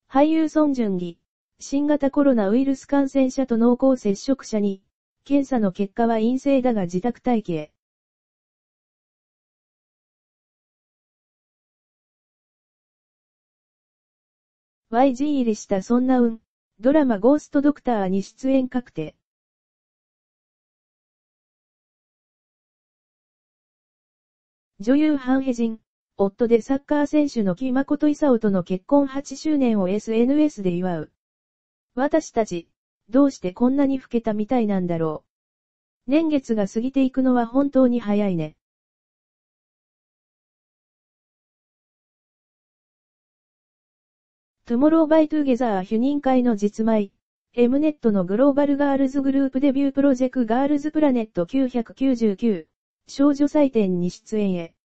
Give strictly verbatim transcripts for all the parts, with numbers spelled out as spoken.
俳優ソン・ジュンギ。新型コロナウイルス感染者と濃厚接触者に、検査の結果は陰性だが自宅待機へ。ワイジー 入りしたソン・ナウン、ドラマゴーストドクターに出演確定。女優ハン・ヘジン、夫でサッカー選手の木誠勲との結婚はちしゅうねんを エスエヌエス で祝う。私たち、どうしてこんなに老けたみたいなんだろう。年月が過ぎていくのは本当に早いね。トゥモローバイトゥゲザー否認会の実米。エムネットのグローバルガールズグループデビュープロジェクトガールズプラネットきゅうひゃくきゅうじゅうきゅう。少女祭典に出演へ。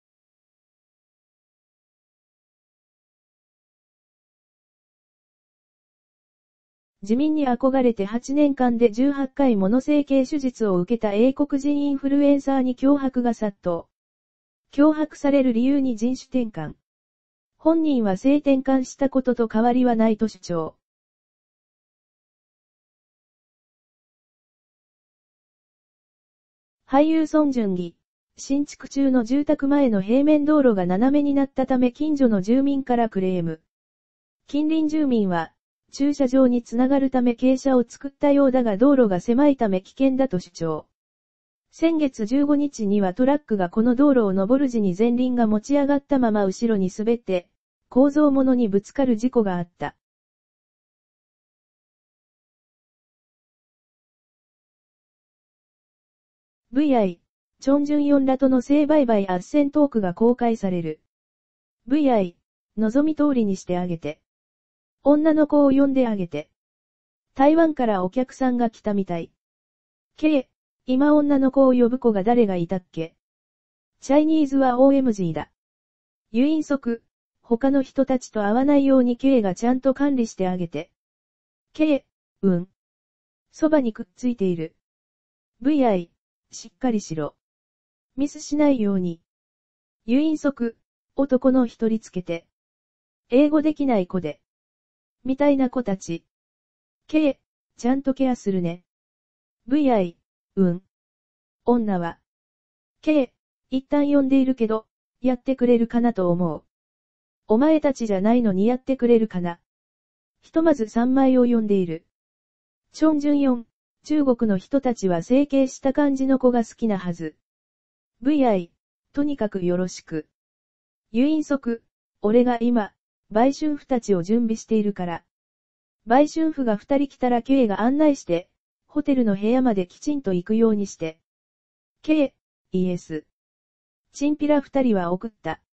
自民に憧れてはちねんかんでじゅうはちかいもの整形手術を受けた英国人インフルエンサーに脅迫が殺到。脅迫される理由に人種転換。本人は性転換したことと変わりはないと主張。俳優ソン・ジュンギ。新築中の住宅前の平面道路が斜めになったため近所の住民からクレーム。近隣住民は、駐車場につながるため傾斜を作ったようだが道路が狭いため危険だと主張。先月じゅうごにちにはトラックがこの道路を登る時に前輪が持ち上がったまま後ろに滑って、構造物にぶつかる事故があった。ブイアイ、チョン・ジュンヨンらとの性売買斡旋トークが公開される。ブイアイ、望み通りにしてあげて。女の子を呼んであげて。台湾からお客さんが来たみたい。K、今女の子を呼ぶ子が誰がいたっけ？チャイニーズは オーエムジー だ。ユインソク、他の人たちと会わないように K がちゃんと管理してあげて。K、うん。そばにくっついている。ブイアイ、しっかりしろ。ミスしないように。ユインソク、男の一人つけて。英語できない子で。みたいな子たち。K、ちゃんとケアするね。ブイアイ、うん。女は。K、一旦呼んでいるけど、やってくれるかなと思う。お前たちじゃないのにやってくれるかな。ひとまずさんまいを呼んでいる。チョン・ジュンヨン、中国の人たちは整形した感じの子が好きなはず。ブイアイ、とにかくよろしく。ユインソク、俺が今、売春婦たちを準備しているから。売春婦が二人来たら K が案内して、ホテルの部屋まできちんと行くようにして。K、イエス。チンピラ二人は送った。